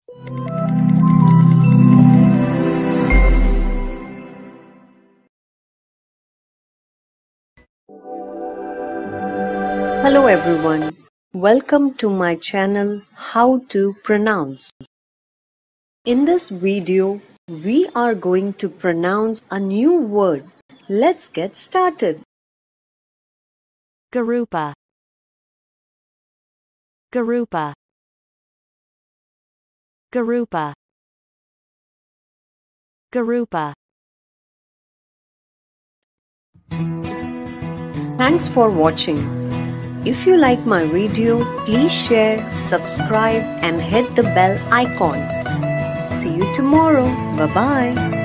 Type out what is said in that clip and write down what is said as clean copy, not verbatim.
Hello everyone, welcome to my channel How to Pronounce. In this video, we are going to pronounce a new word. Let's get started. Garoupa. Garoupa. Garoupa. Garoupa. Thanks for watching. If you like my video, please share, subscribe and hit the bell icon. See you tomorrow. Bye-bye.